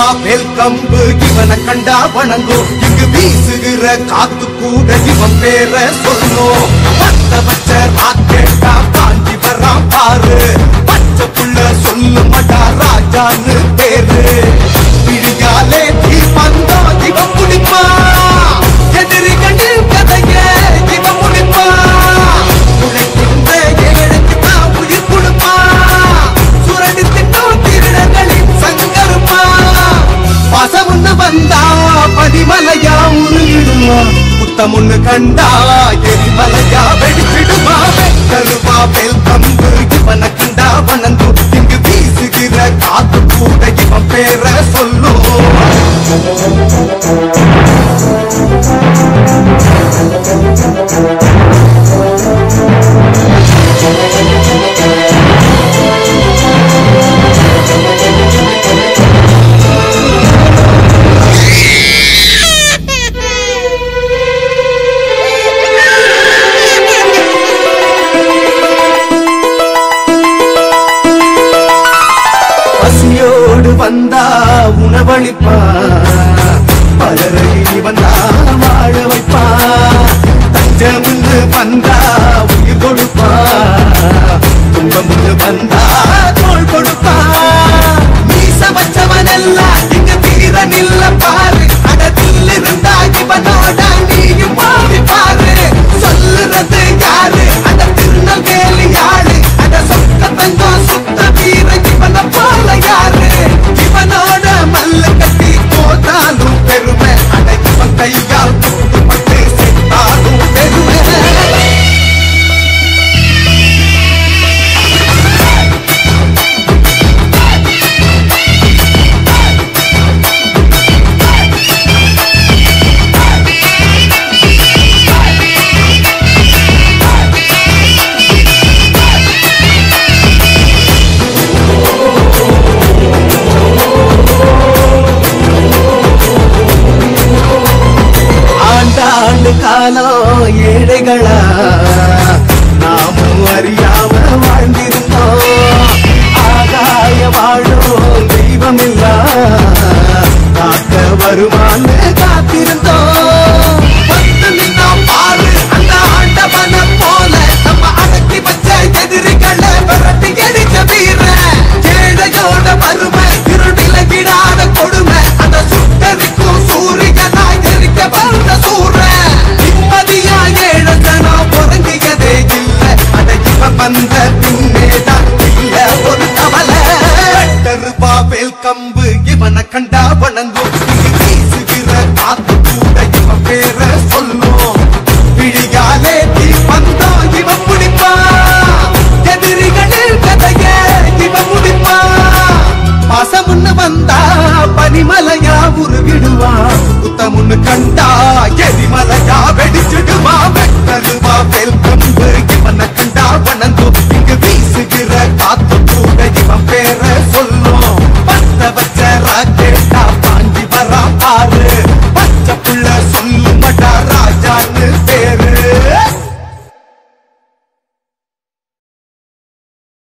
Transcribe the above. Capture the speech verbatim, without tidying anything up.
கருவா வேல் கம்பு இவனை கண்டா வணங்கும். இங்கு வீசுகிற காத்து கூட இவன் பேர சொல்லும். பத்த பச்ச ராக்கெட்டா பாஞ்சி வரான் பாரு. பச்சை புள்ள சொல்லு மடா ராஜான்னு பேரு. பிடியாலே தீ பந்தா இவன் முடிப்பா. எதிரி கண்டு கதைய இவன் முடிப்பா. உழைக்கின்ற ஏழைக்கு தான் உயிர் கொடுப்பா. சுரடி திட்டம் திருடங்களின் சங்கருப்பா. பசமுன்னு வந்தா பதிமலையா உருகிடுமா. புத்தமுன்னு கண்டா எரிமலையா வெடிச்சிடுமா. கருவா வேல் கம்பு இவனை கண்டா வணங்கும். இங்கு வீசுகிற காத்து கூட இவன் பேர சொல்லும். வந்தா உணவளிப்பா. பலரை வந்தா வாழ வைப்பா. தஞ்சமின்னு வந்தா உயிர் கொடுப்பா.